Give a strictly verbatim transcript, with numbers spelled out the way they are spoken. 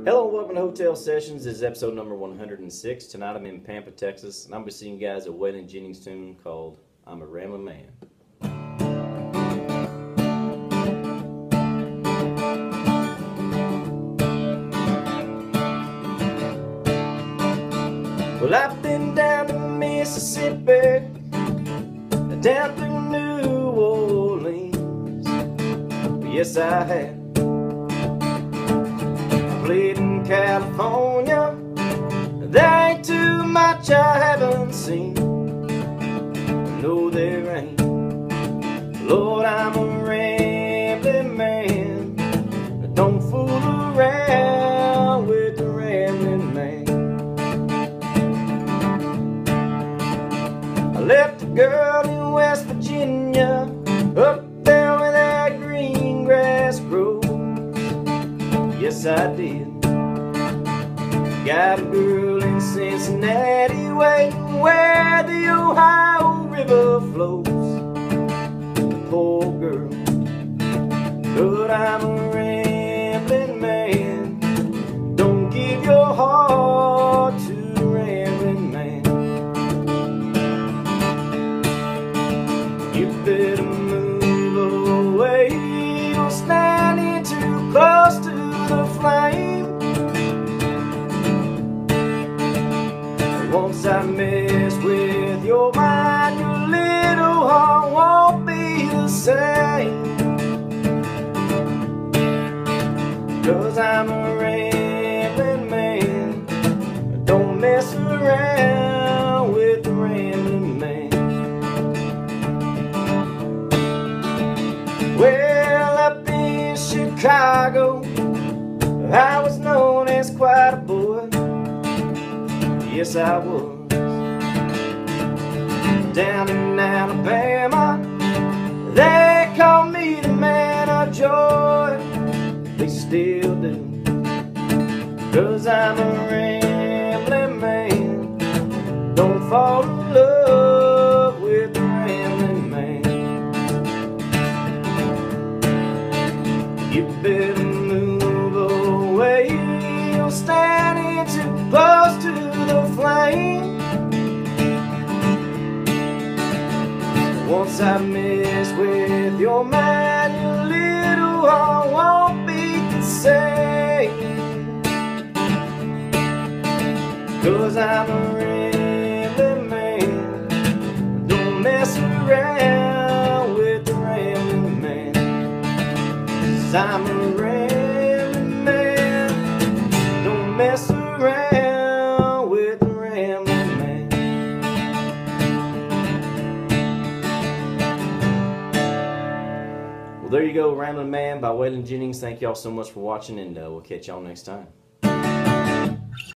Hello and welcome to Hotel Sessions. This is episode number one hundred six. Tonight I'm in Pampa, Texas, and I'm going to be singing you guys a Waylon Jennings tune called I'm a Ramblin' Man. Well, I've been down to Mississippi, down through New Orleans. Yes, I have. Played in California, there ain't too much I haven't seen. No, there ain't. Lord, I'm a rambling man. Don't fool around with the rambling man. I left a girl in West Virginia, up there where that green grass grows. Yes, I did. Got a girl in Cincinnati waiting where the Ohio River flows. Poor girl, but I'm a rambling man. Don't give your heart to a rambling man. You better move away, you're standing too close to the flame. Once I mess with your mind, your little heart won't be the same. 'Cause I'm a rambling man. Don't mess around with the rambling man. Well, up in Chicago, I was known as quite a boy. Yes, I was. Down in Alabama, they call me the man of joy. They still do. 'Cause I'm a rambling man. Don't fall in love with the rambling man. You better move away, you're standing too close to the flame. Once I mess with your mind, your little heart won't be the same. 'Cause I'm a rambling man. Don't mess around with the rambling man. 'Cause I'm a rambling man. Don't mess around with the rambling man. Well, there you go, Ramblin' Man by Waylon Jennings. Thank y'all so much for watching, and uh, we'll catch y'all next time.